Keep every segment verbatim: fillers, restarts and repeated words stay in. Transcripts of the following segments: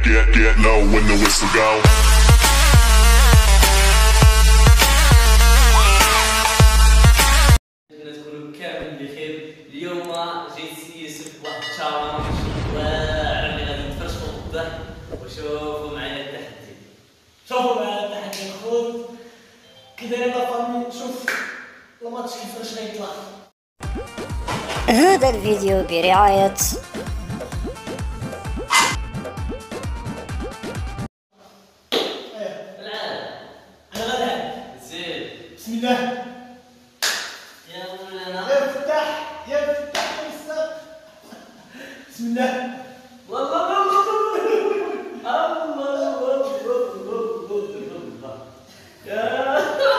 get, get low when the whistle go. تكونوا كامل بخير. اليوم جيت سياسة واحد التشالنج واعر اللي غادي نتفرجوا بالضحك وشوفوا معايا التحدي. شوفوا معايا التحدي الخوت كي دايرين لافامي. شوف الماتش كيفاش غيطلع. هذا الفيديو برعاية انا غنلعب. زين بسم الله. يا مولانا. يا فتاح يا فتاح يسر. بسم الله. والله والله الله الله يا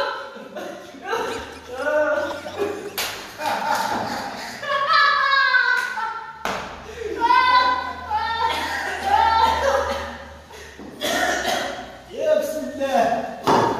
يا بسم الله.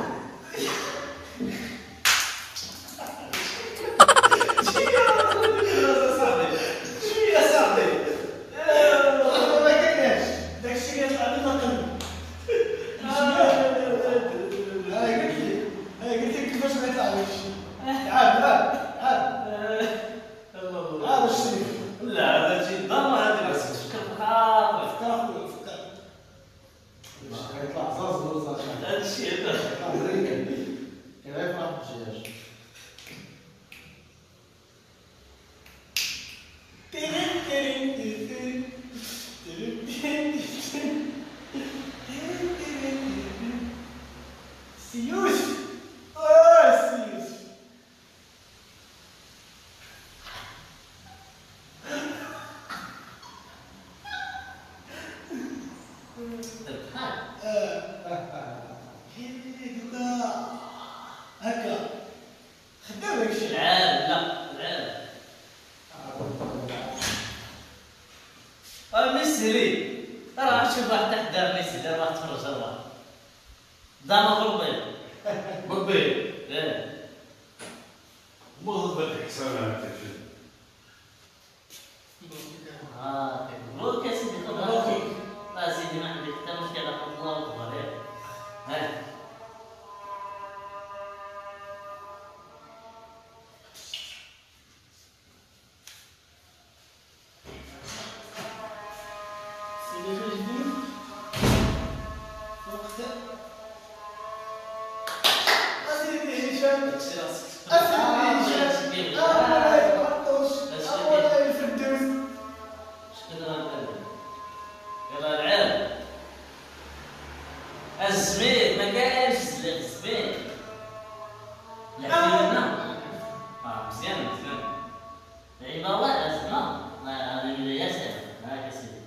سيوس. اه سيوس. هكا خدام داكشي. العاب لا العاب ميسي لي راه شوف واحد تحت دار ميسي دار واحد تفرج راه داما بالبيض بالبيض ياه ما غلطت حسابها اه مبروك يا سيدي مبروك. لا سيدي ما عندي حتى مشكله الله اكبر ياك ها الزبيب ما كاينش الزبيب لعبنا اه مزيان مزيان لعيبه واعره زعما هذه ياسر هاك سيدي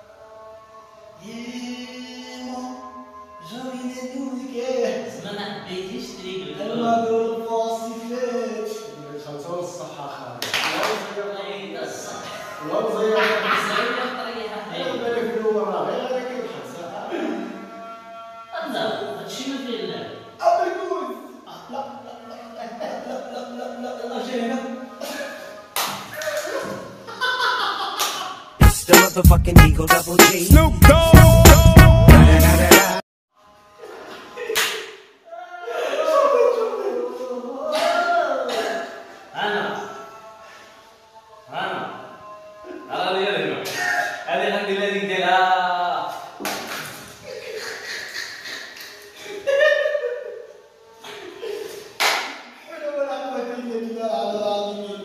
يما جاوين النوكيه زعما ما حبيتيش تريك المادور الفاصفات. خمسة والصحة خالد. الله يهدى الصح والله زي زين الطريقه أنا بالك من ورا غير هذاك الحبس. لا هادشي ما فيه اللعب أبيكوز. لا لا لا لا لا لا لا جاي هنا. It's the motherfucking Eagle Double G. Snoop Dogg. انا انا انا اللي هنا هذه غندير هذيك ديالها حول ولا قوة إلا بالله العلي العظيم.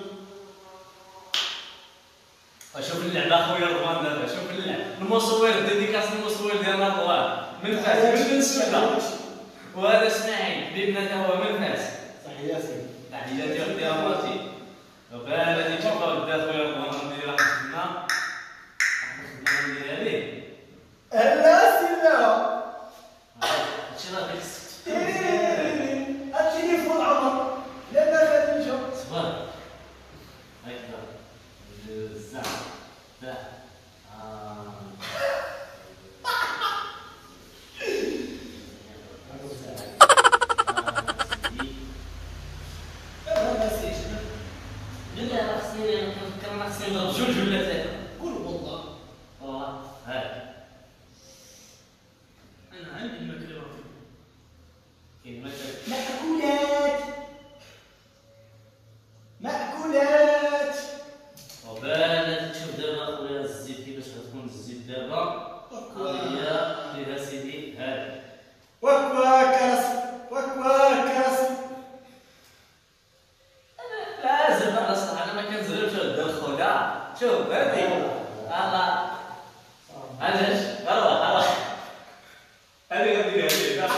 شوف اللعبه اخويا رضوان دابا شوف اللعب المصور ديديكاس المصور ديالنا رضوان من فاس من السودان وهذا اسماعيل حبيبنا تا هو من فاس. تحياتي. تحياتي اختي اماتي وبالتي تشوفوا قدام خويا رضوان ندير واحد الخدمه واحد الخدمه ندير عليه هلا سيدنا. هادشي راه ديك السكت هادشي اللي فوق العمر لا ما غادي نشوف. صبر هكذا بزاف بزاف لا لا خصني كنفكر خصني نضرب جوج ولا ثلاثة. قول والله. والله قضية فيها سيدي هذا واك واك راسي واك واك راسي. لازم بقى اصلا انا ما كنزربش هاد الخدع. شوف هادي الله علاش اروح اروح هادي غادي هادي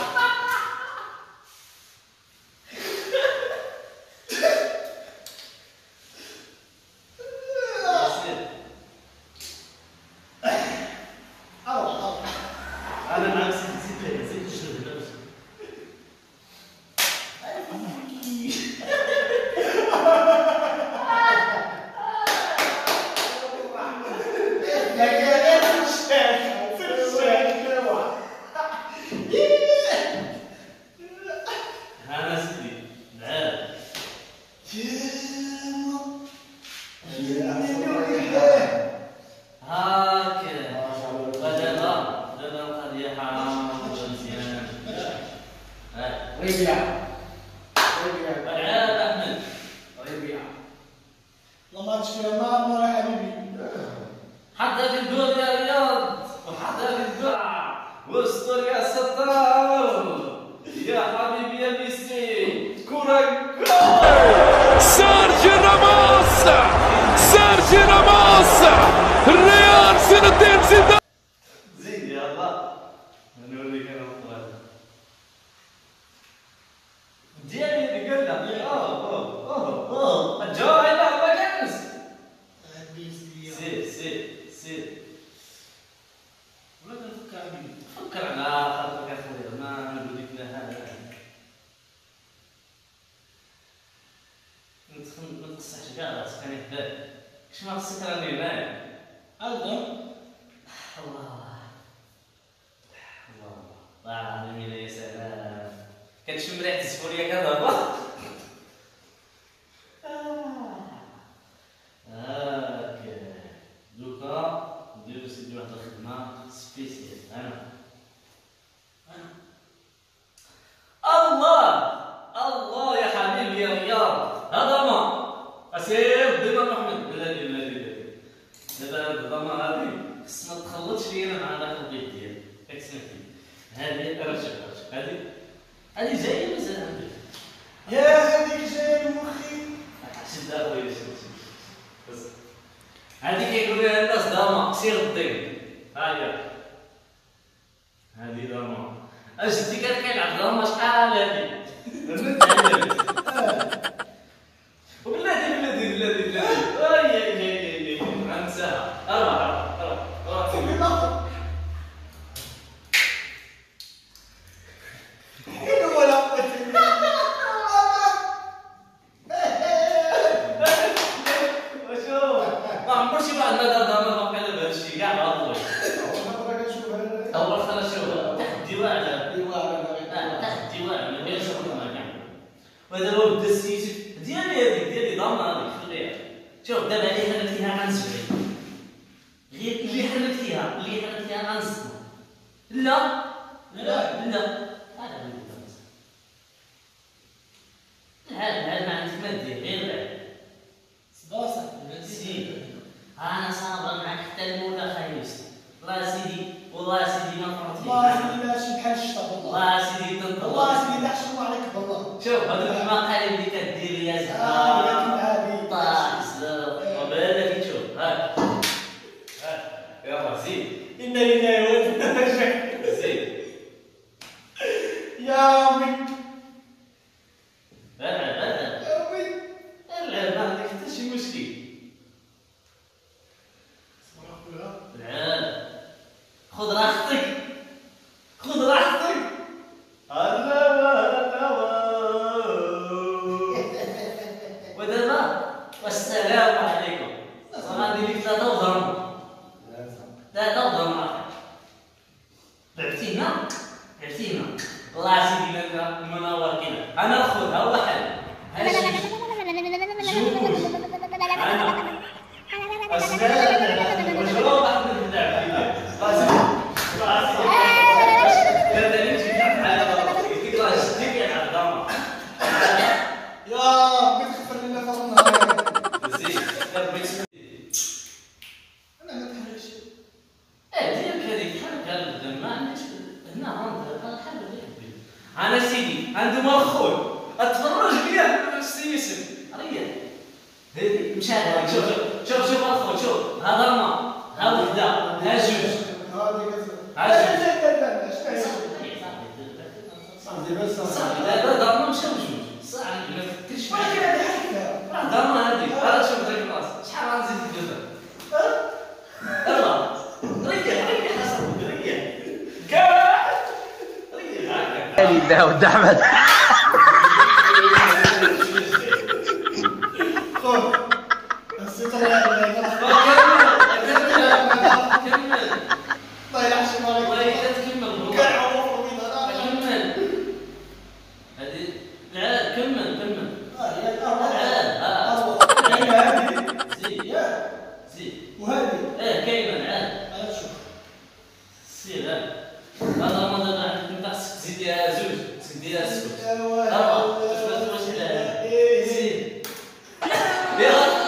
انا معك زيد زيد زيد الجلد انا سيدي نعم هاكا ودابا دابا القضية حرام مزيان. ربيع العاب احمد ربيع لا ما عرفتش فيها ما ما راه حبيبي. حتى في الدور يا رياض وحتى في الدعاء واستر يا ستار يا حبيبي يا ميسي كرة سيرجي راموس سيرجي راموس الريال زين الدين زيدان. زيد يا الله نوريك انا الطريقة ديالي اللي قال لها اوه اوه اوه اوه جاي لا ما كانش سير سير سير ولا نفكر حبيبي. فكر على خاطرك اخويا ما نقول لك لا هذا ما تقصحش كاع راسك انا في بالك كش ما خصك راني معاك هذا الله الله الله العظيم يا سلام كتشم ريحه الزفوريه كضربه هاكا دوكا نديرو سيدي واحد الخدمه سبيسيال انا الله الله يا حبيبي يا رياض هذا ما اسير ديما محمد بلادي بلادي بلادي دابا هاد الضما هادي خص ما تخلطش لينا مع داك البيت ديالك ياك سمعتي هادي راه شوف راه هادي هادي جايه مازال عندك يا هذيك جايه مخي. شدها خويا شد شد بس هادي كيقولوا لها الناس ضما سير الدين ها هي هادي ضما اجدي كان كيلعب ضما شحال هادي وبلادي بلادي بلادي بلادي اي اي اي اي غنساها اروح اروح اروح في اروح الآخر. حلو ولا قوة إلا وشوف ما عمر شي واحد ما دار ضما ما قال بهذا الشيء كاع غلط مرة كنشوف هذا اول خلاص شوف تحدي واعر الديوان تحدي واعر ما بين شغل ما كاع ودابا بدا السيف ديالي هذيك ديالي ضامنه هذيك خليها شوف دابا اللي حركتيها غنسبعي غير اللي حركتيها اللي حركتيها غنصدم لا لا لا هذا اللي قلت العاد العاد ما عندك ما دير غير العاد صباصة. سيدي انا صابر معك حتى المولى خايس والله سيدي والله سيدي ما فرطت والله فيك سيدي لا شي بحال الشطا والله. والله سيدي تنطلق والله سيدي لا حشموا عليك بالله. شوف هذوك المقالب اللي كدير يا آه، زهر ولكن عادي. طاح زهر وبالك تشوف هاك هاك يلا زيد إنا لله وإنا إليه راجعون. زيد يا أمي العب العب يا أمي. العب ما عندك حتى شي مشكل العب خذ راحتك خذ راحتك هلا وهلا ودابا والسلام عليكم غادي لك ثلاثة وضرب ثلاثة وضرب لعبتينا لعبتينا والله سيدي لنا المناور كذا انا ناخذها واحد هذا جوج انا اسنان وشرب احمد اللعب لازم راسي هذا اللي تجي على راسي كيطلع جديك يلعب ضامه يا أمي تغفر لنا فوق النهار. زين أنا ما تحركش. ايه ديالك هذيك كان ما عنديش هنا هاند حاجه اللي يحبني انا سيدي عندهم اخوي اتفرج بيا السيسم ريح هذي مشى شوف شوف شوف اخوي شوف هذا ما هذا وحده ها جوج هذه صاحبي دابا دارنا مشاو جوج صاحبي ما تفكرش فيها راه دارنا هذيك راه شوف ذاك البلاصه شحال غنزيد ندير يلا ريح ريح اصاحبي ريح كاع ريح هكا الله ود احمد خذ نسيت الله كمل الله يحشم عليك والله لا تكمل كاع عمره من هذا كمل هذه لا كمل كمل اه لا ها زيد زيد وهذه ايه كاينه عاد انا شوف سير هذا ما دابا عندك انت خصك تزيديها زوج تزيديها سكوت ايوا اربعه شوف واش لا زيد يلا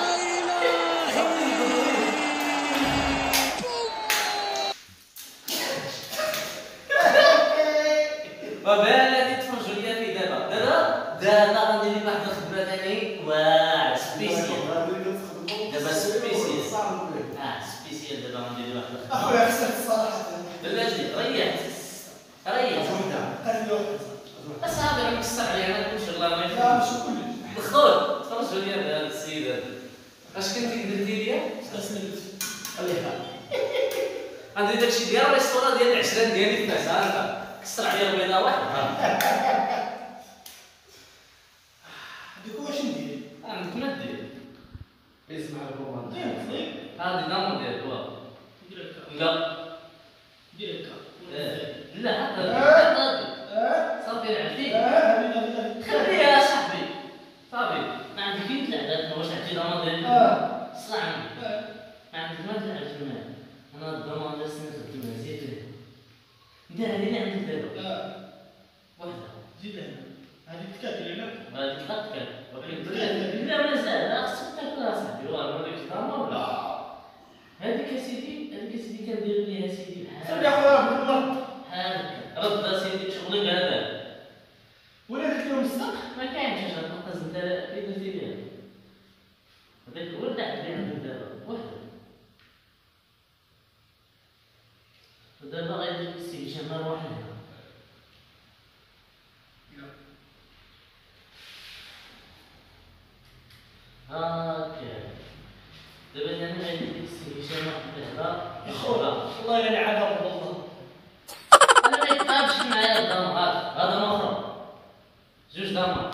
وبالك تفرجوا ليا في دابا دابا دابا غندير لك واحد الخدمه ثاني واعر سبيسيال دابا سبيسيال اه سبيسيال دابا غندير لك واحد الخدمه اخويا خصك الصراحه بلاتي ريح ريح هذه واحده اصاحبي راه مكسر عليا انا كلشي الله ما لا يفهم ماشي كلش الخوت تفرجوا ليا بهذا السيد هذا اش كنتي درتي ليا استسلمت خليها عندي داكشي ديال الريستوران ديال العشرين ديالي في الناس ها انت كسر عليا البيضه واحده ديك واش ندير عندك ما دير اسمع الرومان هذه نعم ديال هو لا ديرك لا هذا اه صافي عرفتي اه هذه هذه خليها يا صاحبي صافي ما عندك فين تلعب واش عرفتي ضمان ديال اه صح ما عندك ما تلعب تما انا الضمان ديال السنه تما زيد دير هذه اللي عندك دابا اه وحده زيد هنا هذه تكاتل هنا هذيك تفكر ولكن لا مازال لا خصك تاكلها صاحبي والله ما ديكش ضمان ولا هذيك اسيدي هذيك اسيدي كندير ليها سيدي بحال خلي اخويا بالضبط هكا رد سيدي شغلك هذا ولا درت لهم السق ما كاينش اش غنقص انت فين ديريها هذاك هو اللي عندي عندك دابا وحده ودابا غيدير السيدي شمال وحدها هاكا دابا انا غيدير السيدي شمال وحدها يخوها الله يغني عنها والله انا ما يتقابش معايا الضم هذا هذا مخرج جوج ضمان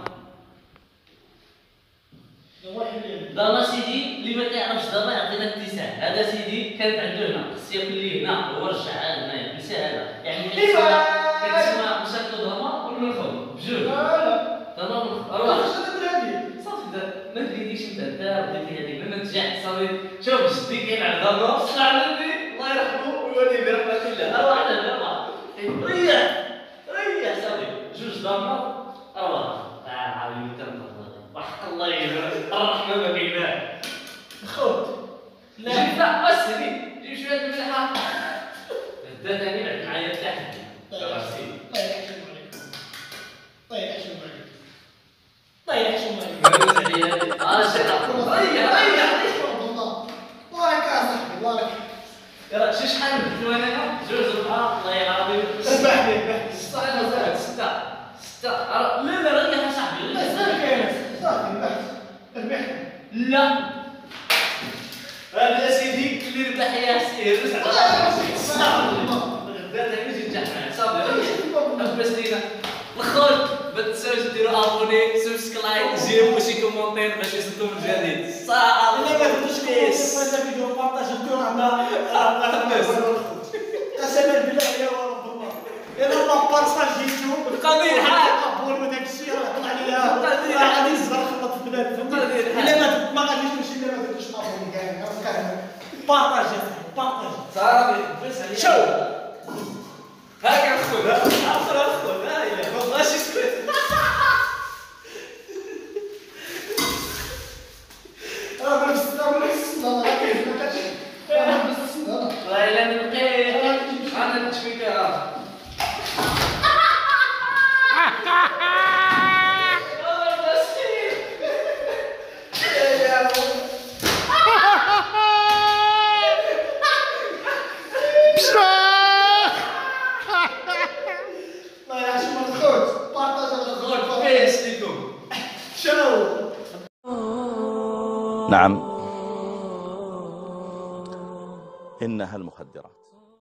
واحد اللي ضمان سيدي اللي ما كيعرفش ضمان يعطينا اتساع هذا سيدي كانت عنده هنا خص ياكل ليه هنا هو رجعها هنايا نسى هذا يعني كتسمى كتسمى مشاكل ضمان والمنخل بجوج لا ضمان لا والمنخل واش تدير هذه صافي دا ما تريديش انت انت بديتي هذيك لما تجحت صافي شوف جدي كيلعب ضمان صلى على النبي الله يرحمه ويولي برحمه الله اروح على الجامعه ريح ريح صافي جوج ضمان اروح تعال عاودي كنطلع وحق الله يجزاك الرحمه ما كايناش خوت لا جيب لا بس هذي جيب شويه مليحه بدا ثاني لعب معايا تحت الله يحشم عليك الله يحشم عليك الله يحشم عليك اه شكرا ريح ريح والله بارك يا صاحبي بارك يلا شي شحال درت انا جوج ربعه الله العظيم ربحني ربحني سته زائد سته سته لا لا ريح يا صاحبي صافي صافي ربحت ربحت لا هذا سيدي اللي ربح يا سير غدا ثاني جيت نجح معاك صافي ريح بس لينا الخوت ما تنساوش ديروا ابوني سبسكرايب جيبوا شي كومونتير باش يوصلكم الجديد صافي الا ما درتوش كومنتير في هذا الفيديو بارطاجيوه عندنا قسما بالله يا رب الله الا ما بارطاجيتو القضيه الحال ابون وداك الشيء راه طلع ليها القضيه راه الحال غادي يزهر خبط في البلاد فهمتي القضيه الحال الا ما ما غاديش نمشي الا ما درتش ابون كاع بارطاجي بارطاجي صافي بس عليا شوف هاكا خويا اخر خويا لا اله ما بغاش يسكت راه ما نفس راه ما نفس لا لا ما كاينش ما كاينش راه ما نفس لا والله الا نلقيت انا الله يسلمكم. شنو؟ نعم، إنها المخدرات.